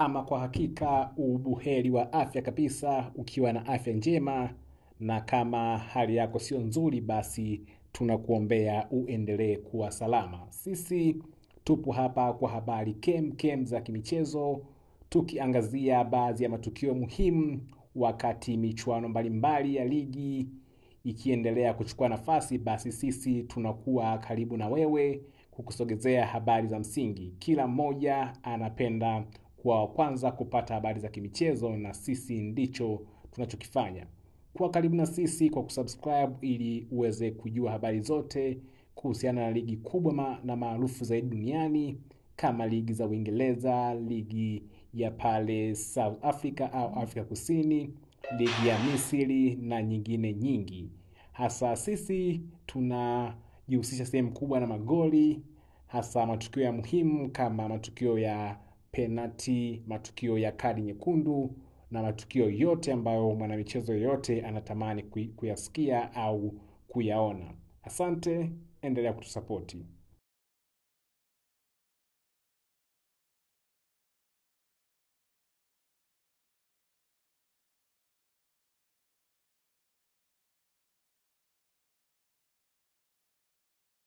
Ama kwa hakika ubuheri wa afya kabisa, ukiwa na afya njema, na kama hali yako sio nzuri, basi tunakuombea uendelee kuwa salama. Sisi tupo hapa kwa habari kem za kimichezo, tukiangazia baadhi ya matukio muhimu wakati michuano mbalimbali ya ligi ikiendelea kuchukua nafasi. Basi sisi tunakuwa karibu na wewe kukusogezea habari za msingi. Kila mmoja anapenda kuwa wa kwanza kupata habari za kimichezo, na sisi ndicho tunachokifanya. Kuwa karibu na sisi kwa kusubscribe ili uweze kujua habari zote kuhusiana na ligi kubwa na maarufu zaidi duniani, kama ligi za Uingereza, ligi ya pale South Africa au Afrika Kusini, ligi ya Misri na nyingine nyingi. Hasa sisi tunajihusisha sehemu kubwa na magoli, hasa matukio ya muhimu kama matukio ya penalty, matukio ya kadi nyekundu na matukio yote ambayo mwanamichezo yote anatamani kuyasikia au kuyaona. Asante, endelea kutusapoti.